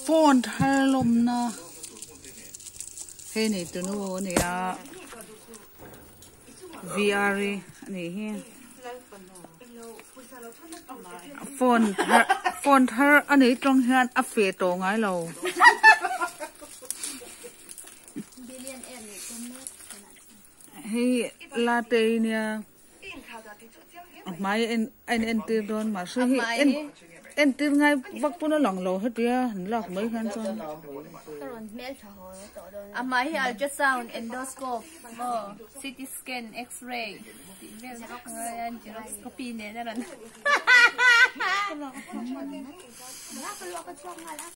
phone thar lom na he ni tu nu ni a VR ni he phone thar ani trong hian a fe to ngai lo he latte nia mai en tir don ma su hi en tir ngai vak puna long lo hetia lak mai khan son mai hi ultrasound endoscope CT scan x-ray endoscopy ne na ran